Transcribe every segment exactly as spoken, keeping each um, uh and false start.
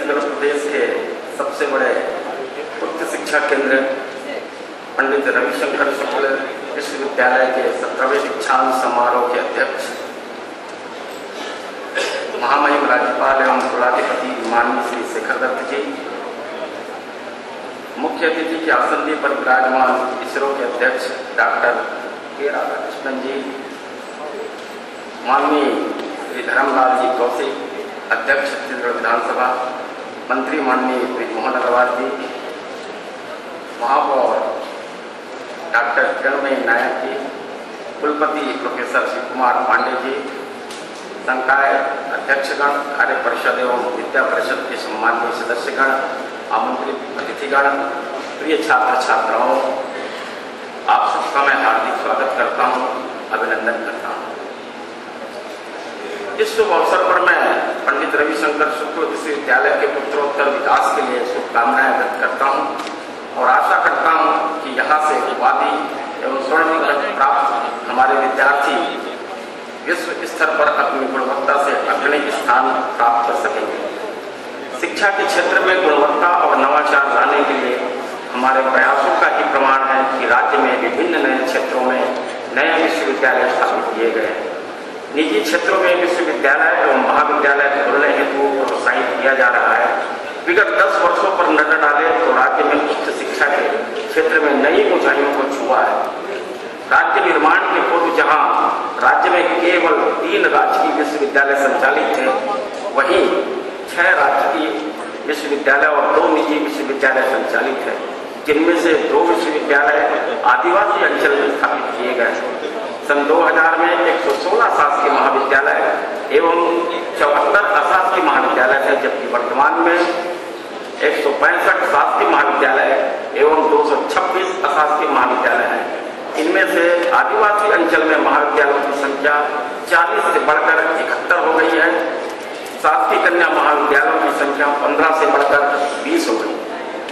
छत्तीसगढ़ प्रदेश के सबसे बड़े उच्च शिक्षा केंद्र पंडित रविशंकर शुक्ल विश्वविद्यालय के सत्रहवें दीक्षांत समारोह के अध्यक्ष महामहिम राज्यपाल एवं कुलाधिपति माननीय श्री शेखर दत्त जी, मुख्य अतिथि के आसन पर विराजमान इसरो के अध्यक्ष डॉक्टर के राधाकृष्णन जी, माननीय श्री धर्मलाल जी कौशिक, अध्यक्ष छत्तीसगढ़ विधानसभा, मंत्री माननीय ब्रिजमोहन अग्रवाल जी, महापौर डॉक्टर किरणमयी नायक जी, कुलपति प्रोफेसर शिव कुमार पांडे जी, संकाय अध्यक्षगण, कार्य परिषद एवं विद्या परिषद के सम्मानीय सदस्यगण, आमंत्रित अतिथिगण, प्रिय छात्र छात्राओं, आप सबका मैं हार्दिक स्वागत करता हूं, अभिनंदन करता हूं। इस शुभ अवसर पर मैं पंडित रविशंकर शुक्ल विश्वविद्यालय के उत्तरोत्तर विकास के लिए शुभकामनाएं व्यक्त करता हूं और आशा करता हूं कि यहाँ से उपाधि एवं स्वर्ण पदक प्राप्त हमारे विद्यार्थी विश्व स्तर पर अपनी गुणवत्ता से अग्रणी स्थान प्राप्त कर सकेंगे। शिक्षा के क्षेत्र में गुणवत्ता और नवाचार लाने के लिए हमारे प्रयासों का ही प्रमाण है कि राज्य में विभिन्न नए क्षेत्रों में नए विश्वविद्यालय स्थापित किए गए हैं। निजी क्षेत्रों में विश्वविद्यालय एवं महाविद्यालय खोलने हेतु प्रोत्साहित किया जा रहा है। विगत दस वर्षों पर नजर डाले तो राज्य में उच्च शिक्षा के क्षेत्र में नई ऊंचाइयों को छुआ है। राज्य निर्माण के पूर्व जहां राज्य में केवल तीन राजकीय विश्वविद्यालय संचालित थे, वहीं छह राजकीय विश्वविद्यालय और दो निजी विश्वविद्यालय संचालित है, जिनमें से दो विश्वविद्यालय आदिवासी अंचल में स्थापित किए गए। सन दो हज़ार में एक सौ सोलह शासकीय महाविद्यालय एवं चौहत्तर अशासकीय महाविद्यालय है, जबकि वर्तमान में एक सौ पैंसठ शासकीय महाविद्यालय एवं दो सौ छब्बीस अशासकीय महाविद्यालय हैं। इनमें से आदिवासी अंचल में महाविद्यालयों की संख्या चालीस से बढ़कर इकहत्तर हो गई है। शासकीय कन्या महाविद्यालयों की संख्या पंद्रह से बढ़कर बीस हो गई।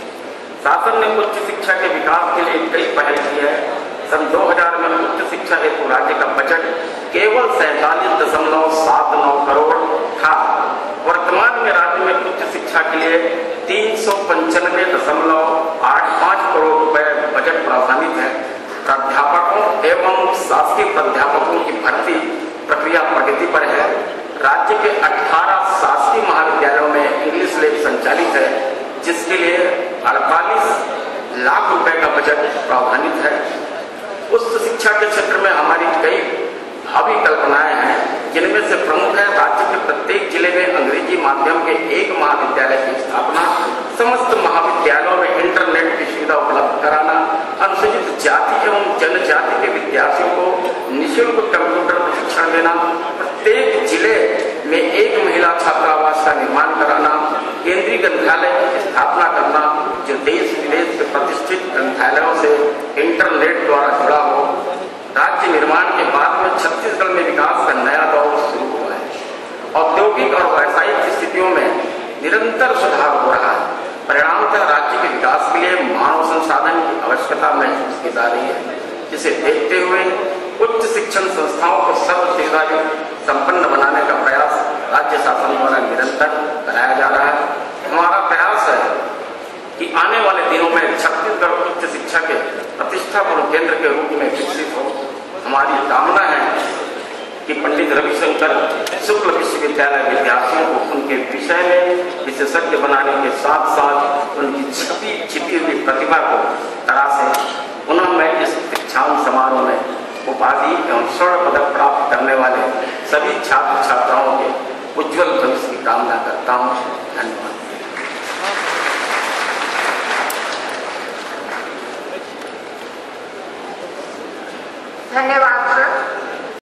शासन ने उच्च शिक्षा के विकास के लिए कई पहल की है। सन दो हज़ार में उच्च शिक्षा हेतु राज्य का बजट केवल सैंतालीस दशमलव सात नौ करोड़ था। वर्तमान में राज्य में उच्च शिक्षा के लिए तीन सौ पंचानवे दशमलव आठ पाँच करोड़ रुपए बजट प्रावधानित है। प्राध्यापकों एवं शासकीय प्राध्यापकों की भर्ती प्रक्रिया प्रगति पर है। राज्य के अठारह शासकीय महाविद्यालयों में इंग्लिश लैब संचालित है, जिसके लिए अड़तालीस लाख रुपए का बजट प्रावधानित है। उच्च शिक्षा के क्षेत्र में हमारी कई भावी कल्पनाएं हैं, जिनमें से प्रमुख है राज्य के प्रत्येक जिले में अंग्रेजी माध्यम के एक महाविद्यालय की स्थापना, समस्त महाविद्यालयों में इंटरनेट की सुविधा उपलब्ध कराना, अनुसूचित जाति एवं जनजाति के विद्यार्थियों को निःशुल्क कंप्यूटर प्रशिक्षण देना, प्रत्येक जिले में एक महिला छात्रावास का निर्माण कराना, केंद्रीय ग्रंथालय की स्थापना करना जो देश विदेश के प्रतिष्ठित ग्रंथालयों से इंटरनेट द्वारा जुड़ा हो। राज्य निर्माण के बाद में छत्तीसगढ़ में विकास का नया दौर शुरू हुआ है। औद्योगिक और व्यावसायिक स्थितियों में निरंतर सुधार हो रहा है। परिणामतः राज्य के विकास के लिए मानव संसाधन की आवश्यकता महसूस की जा रही है, जिसे देखते हुए उच्च शिक्षण संस्थाओं को सर्व सुविधायुक्त संपन्न बनाने का प्रयास राज्य शासन द्वारा निरंतर कराया जा रहा है। हमारा प्रयास है कि आने वाले दिनों में छत्तीसगढ़ उच्च शिक्षा के प्रतिष्ठापूर्ण केंद्र के रूप में विकसित हो। हमारी कामना है कि पंडित रविशंकर शुक्ल विश्वविद्यालय विद्यार्थियों को उनके विषय में विशेषज्ञ बनाने के साथ साथ उनकी छिपी छिपी हुई प्रतिभा को तराशे। पुनः मैं इस दीक्षांत समारोह में उपाधि एवं स्वर्ण पदक प्राप्त करने वाले सभी छात्र छात्राओं के उज्जवल भविष्य की कामना करता हूँ। धन्यवाद।